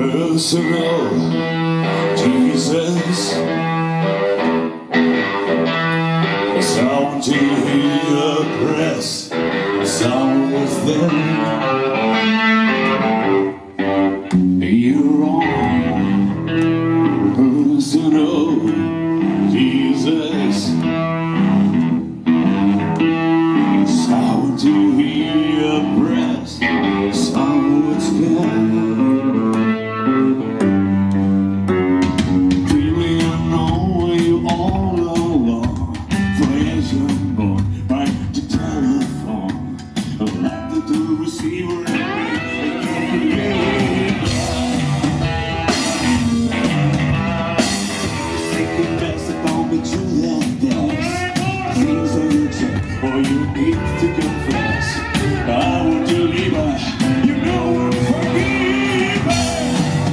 personal, Jesus. A sound to hear press, a sound within. You're wrong, personal, Jesus. Sound to hear press, a sound within. Or you need to confess, I want to leave her, you know I'm forgiven.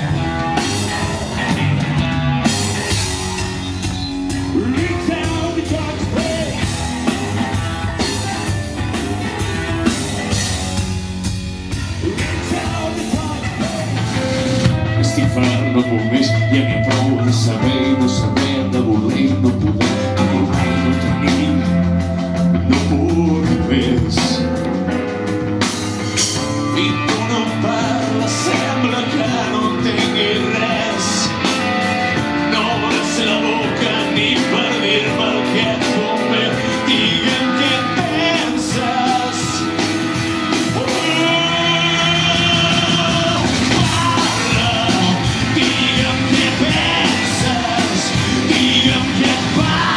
Reach out to God's face. Reach out to God's face. L'infern no puc més, ja n'hi ha prou de saber i no saber, de voler i no poder, de voler i no tenir. No puc més. I tu no parles, sembla que no tinguis res. No obres la boca ni per dir-me el que et convé. Digue'm què penses. Parla, digue'm què penses. Digue'm què et passa.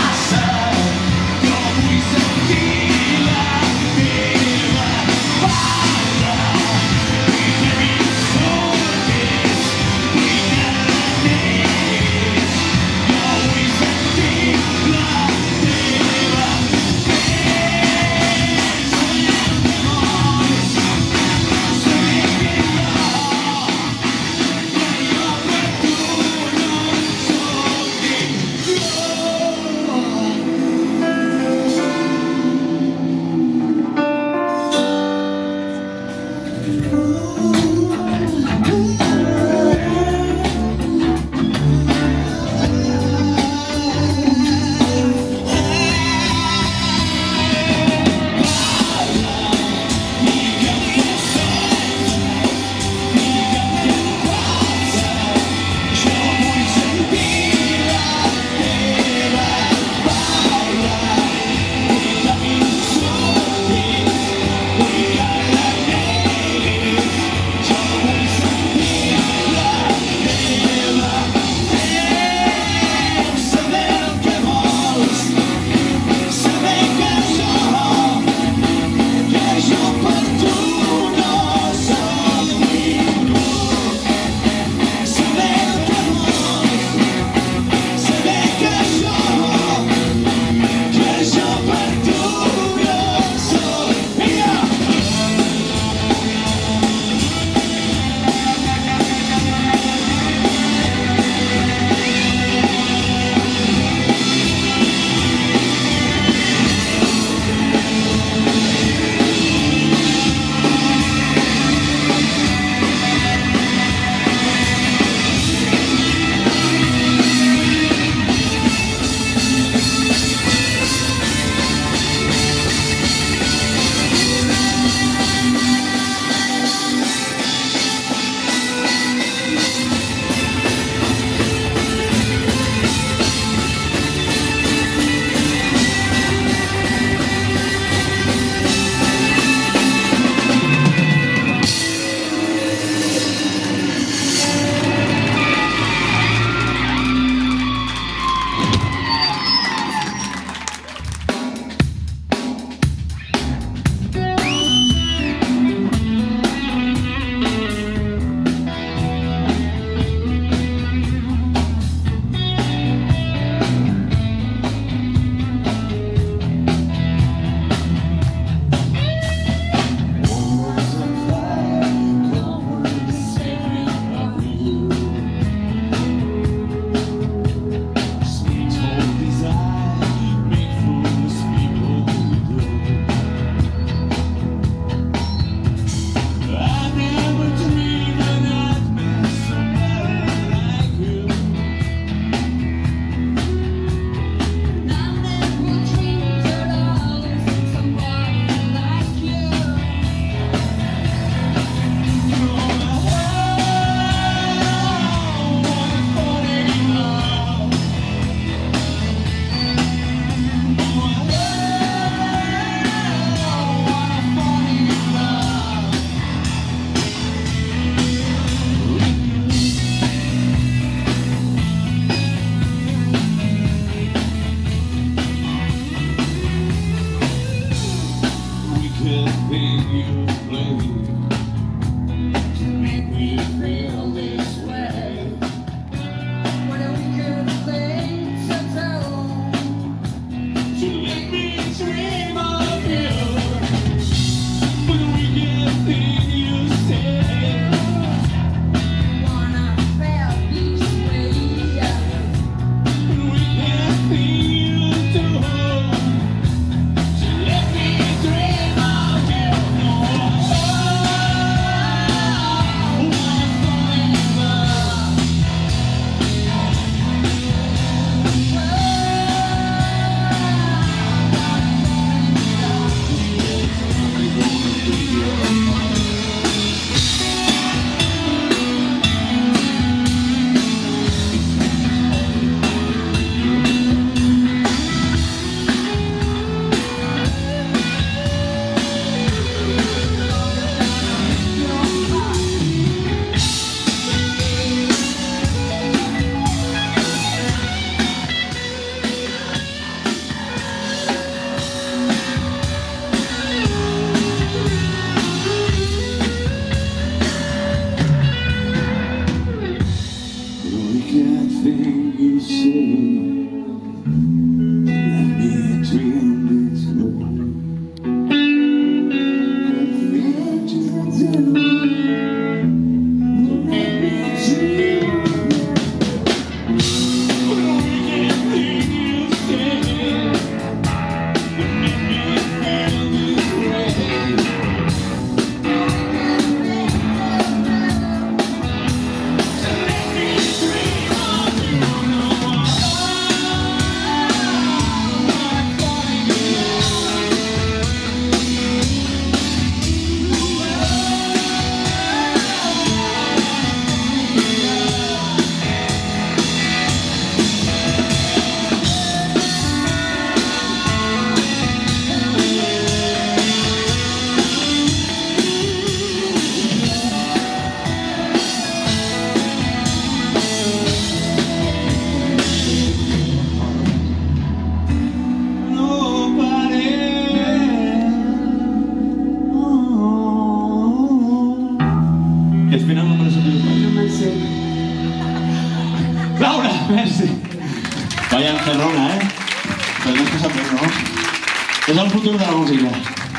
Merci. Vaya encerrona, Però no és que sap bé, no? És el futur de la música.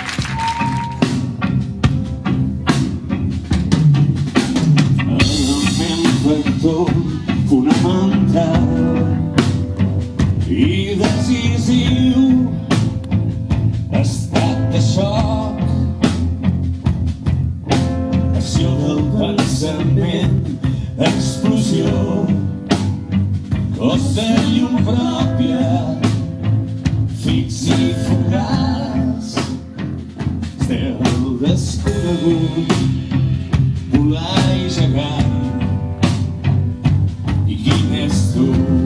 Factor fonamental i decisiu, estat de xoc, passió del pensament, explosió, cos de llum pròpia, fix i fugaç, estel desconegut, volar i gegant. Quin és tu?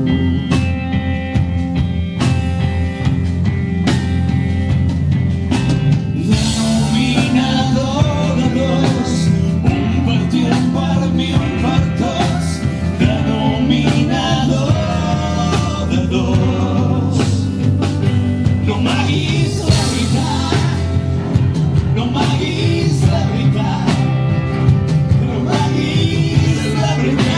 Denominador de dos, un per tu, un per mi, un per tots. Denominador de dos. No m'haguis la veritat, no m'haguis la veritat, no m'haguis la veritat.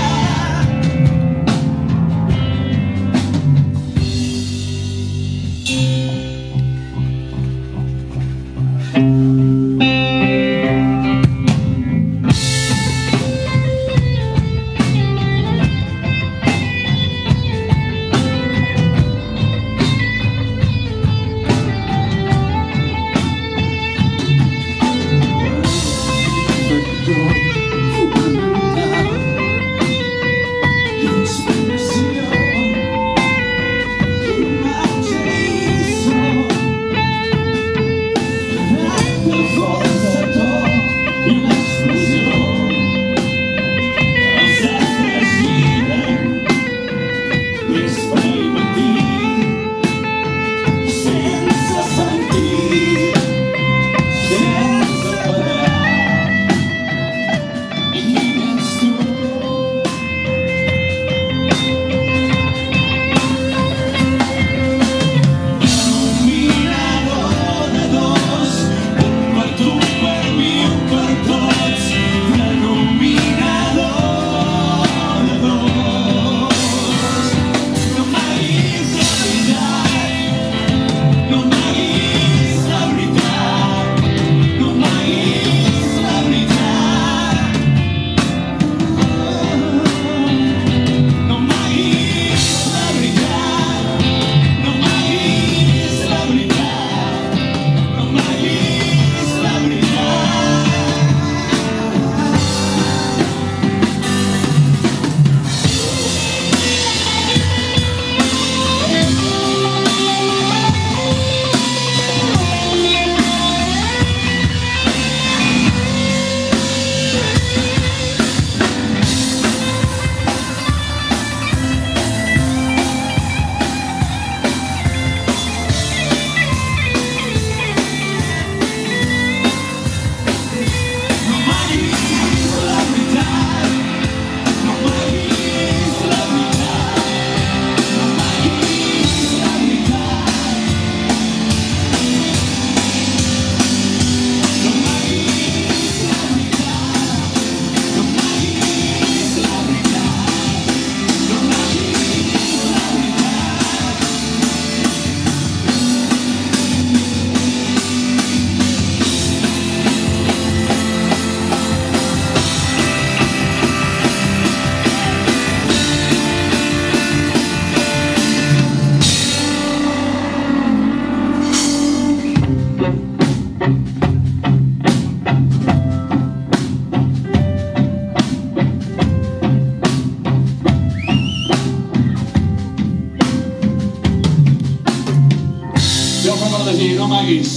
no m'haguis.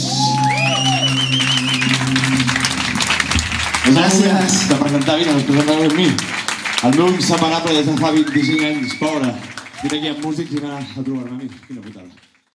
Gràcies de presentar Vino, us presenteu amb mi. El meu inseparable des de fa 25 anys, pobre. Vine aquí amb músics i anar a trobar-me a mi. Quina putada.